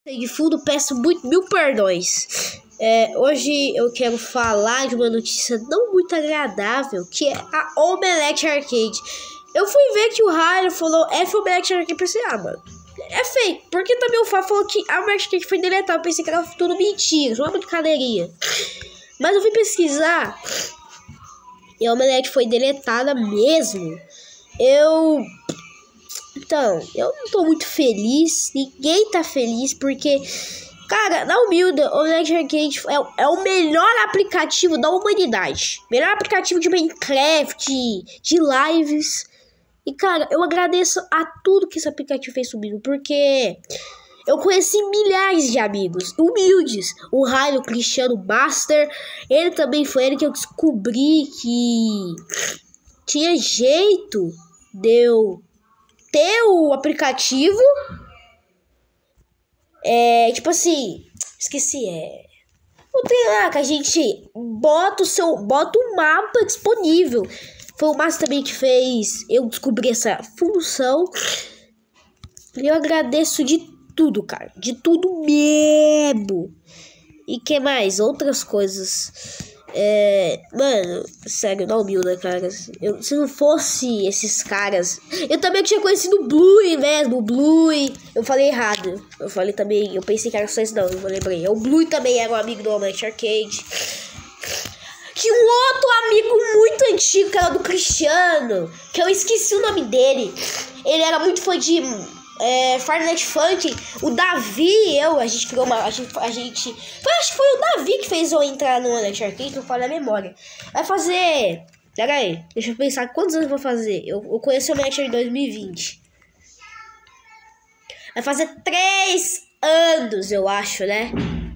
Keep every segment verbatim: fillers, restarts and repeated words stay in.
De fundo, peço muito, mil perdões. É, hoje eu quero falar de uma notícia não muito agradável, que é a Omelete Arcade. Eu fui ver que o Raio falou F Omelete Arcade e pensei, ah, mano, é fake. Porque também o Fá falou que a Omelete Arcade foi deletada. Eu pensei que era tudo mentira, só uma brincadeirinha. Mas eu fui pesquisar e a Omelete foi deletada mesmo. Eu... Então, eu não tô muito feliz, ninguém tá feliz, porque, cara, na humilda, o Omelete Arcade é, é o melhor aplicativo da humanidade. Melhor aplicativo de Minecraft, de lives. E, cara, eu agradeço a tudo que esse aplicativo fez subindo, porque eu conheci milhares de amigos humildes. O Raio, o Cristiano Master, ele também foi ele que eu descobri que tinha jeito de eu ter o aplicativo, é, tipo assim, esqueci, é, não tem lá que a gente bota o seu, bota o mapa disponível. Foi o Márcio também que fez eu descobrir essa função. Eu agradeço de tudo, cara, de tudo mesmo. E que mais? Outras coisas. É, mano, sério, não humilde, cara. Eu, se não fosse esses caras, eu também tinha conhecido o Blue mesmo, o Blue. Eu falei errado. Eu falei também, eu pensei que era só isso, não, eu lembrei. O Blue também era um amigo do Omelete Arcade. Tinha um outro amigo muito antigo, que era do Cristiano, que eu esqueci o nome dele. Ele era muito fã de É, Fortnite Funk. O Davi e eu, a gente criou uma. A gente, a gente foi, acho que foi o Davi que fez eu entrar no Omelete Arcade, não falo a memória. Vai fazer. Pera aí, deixa eu pensar quantos anos eu vou fazer. Eu, eu conheci o Omelete em dois mil e vinte. Vai fazer três anos, eu acho, né?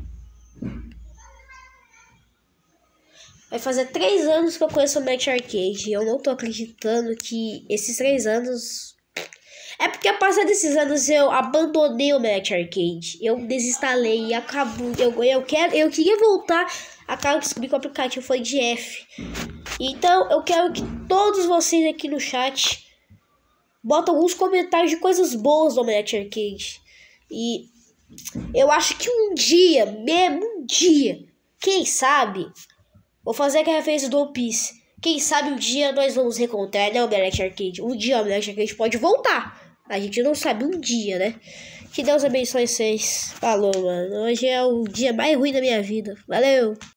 Vai fazer três anos que eu conheço o Omelete Arcade. E eu não tô acreditando que esses três anos. É porque, passado desses anos, eu abandonei o Omelete Arcade. Eu desinstalei e acabou. Eu, eu, quero, eu queria voltar. Acabo de descobrir que o aplicativo foi de F. Então, eu quero que todos vocês aqui no chat botem alguns comentários de coisas boas do Omelete Arcade. E eu acho que um dia, mesmo um dia, quem sabe, vou fazer aquela referência do One Piece. Quem sabe um dia nós vamos reencontrar, né, o Omelete Arcade. Um dia o Omelete Arcade pode voltar. A gente não sabe um dia, né? Que Deus abençoe vocês. Falou, mano. Hoje é o dia mais ruim da minha vida. Valeu!